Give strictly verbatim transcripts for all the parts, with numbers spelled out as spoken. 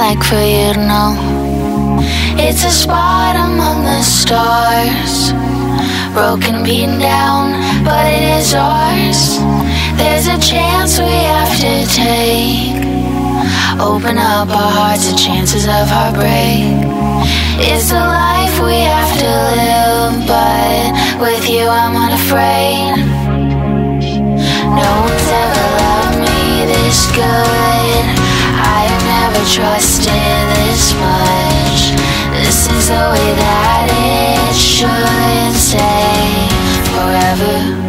like for you to know. It's a spot among the stars, broken, beaten down, but it is ours. There's a chance we have to take. Open up our hearts to chances of heartbreak. It's the life we have to live, but with you I'm unafraid. No one's ever loved me this good. I've never trusted this much. This is the way that it should stay forever.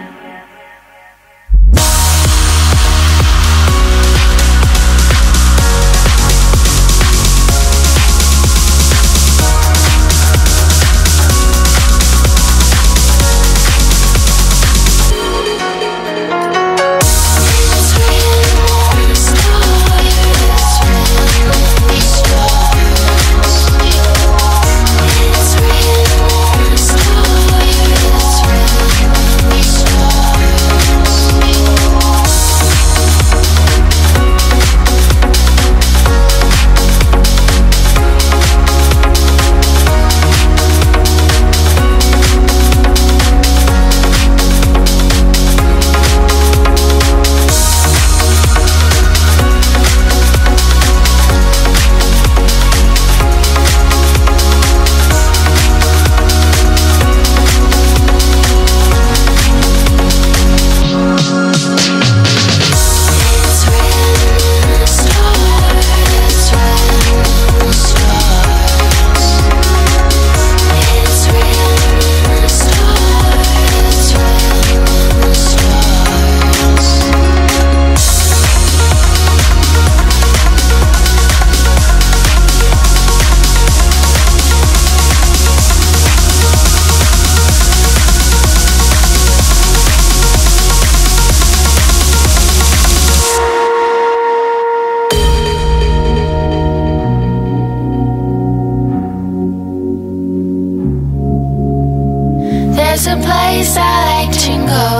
There's a place I like to go.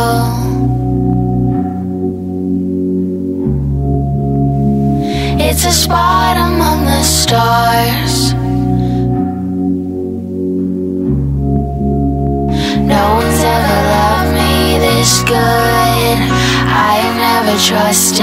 It's a spot among the stars. No one's ever loved me this good. I've never trusted